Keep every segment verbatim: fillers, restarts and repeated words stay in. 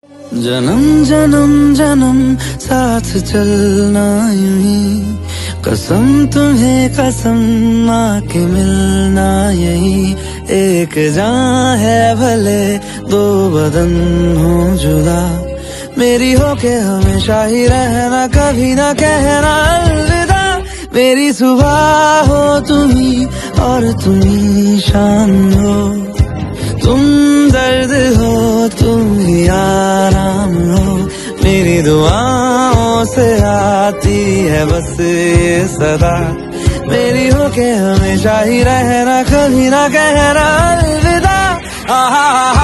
जन्म जन्म जन्म साथ चलना यूं ही, कसम तुम्हें कसम माँ के मिलना यही। एक जान है भले दो बदन हो जुदा, मेरी हो के हमेशा ही रहना, कभी ना कहना अलविदा। मेरी सुबह हो तुम्ही और तुम्ही शाम हो, तुम दर्द हो तुम ही आराम हो। मेरी दुआओं से आती है बस ये सदा, मेरी हो के हमेशा ही रहना, कभी ना कहना अलविदा। आहा आहा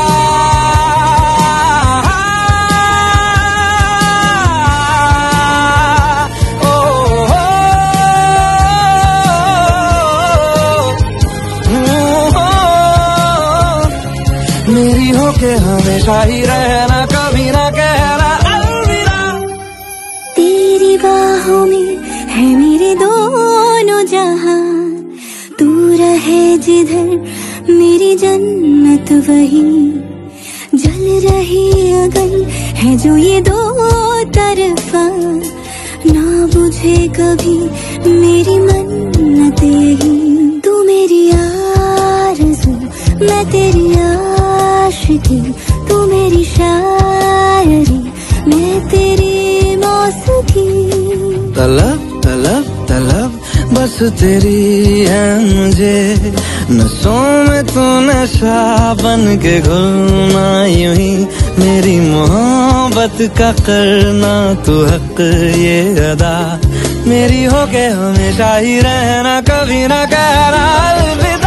मेरी हो के हमेशा ही रहना, कभी ना कहना अलविदा। तेरी बाहों में है मेरे दोनों जहां, तू रहे जिधर मेरी जन्नत वही। जल रही अगन है जो ये दो तरफा, ना बुझे कभी मेरी मन्नत यही। तू मेरी आरज़ू मैं तेरी आशिकी, तू मेरी शायरी मैं तेरी मौसीकी। तलब तलब तलब बस तेरी है मुझे, नसों में तू नशा बन के घुलना यूं ही। मेरी मोहब्बत का करना तू हक ये अदा, मेरी हो के हमेशा ही रहना, कभी ना कहना अलविदा।